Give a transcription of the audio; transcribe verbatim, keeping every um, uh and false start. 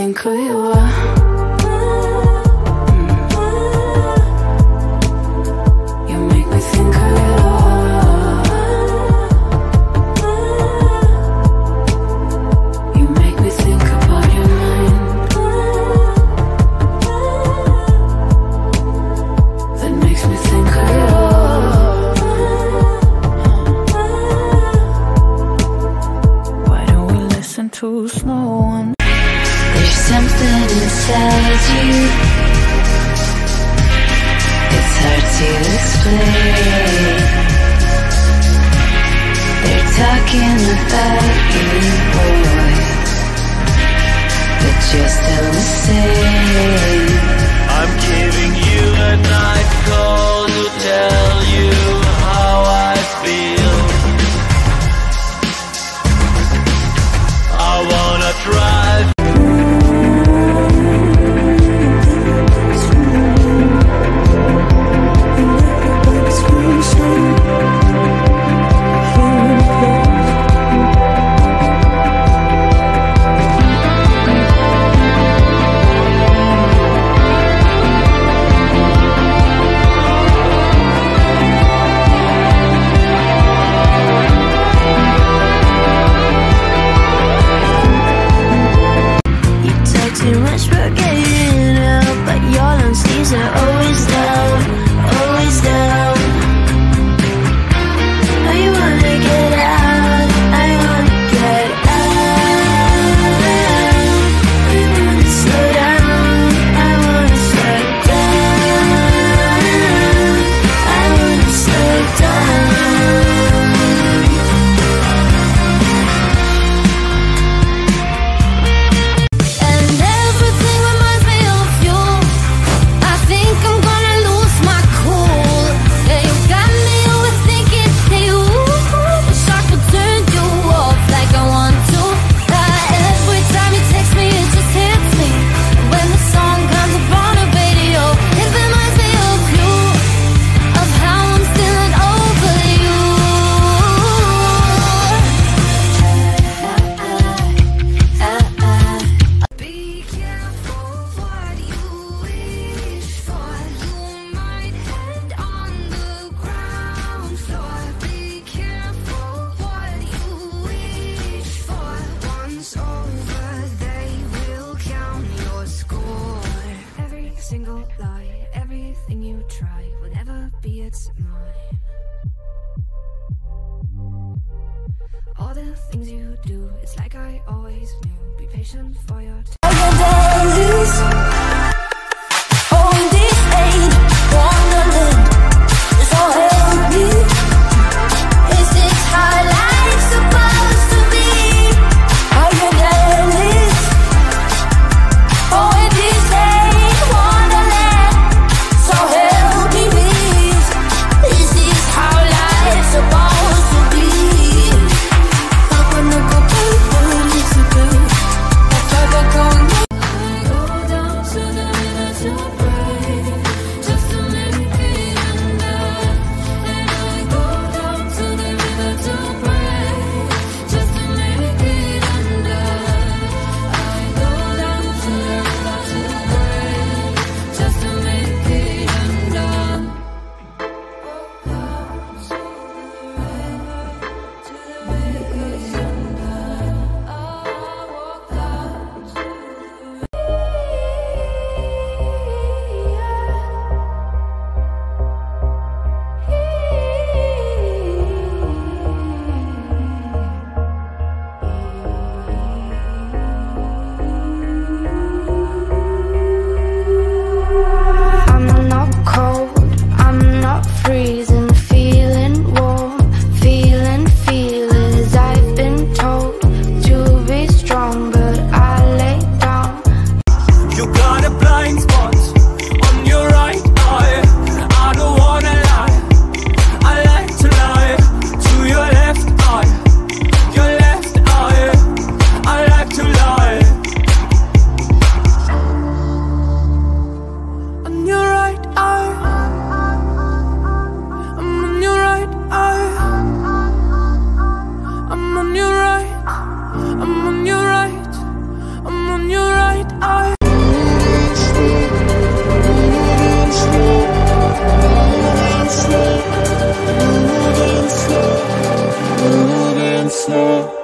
think who you are. You make me think who you are. You make me think about your mind. That makes me think who you are. Why don't we listen to Snow One? There's something inside you, it's hard to explain. They're talking about you, boy, but you're still the same. I'm giving you a night call to tell you how I feel. I wanna drive too much for getting out, but your long sleeves are always down, always down. I wanna get out, I wanna get out. I wanna slow down, I wanna slow down. I wanna slow down. Single lie, everything you try will never be its mine. All the things you do, it's like I always knew. Be patient for your time. Hold on. I Slow.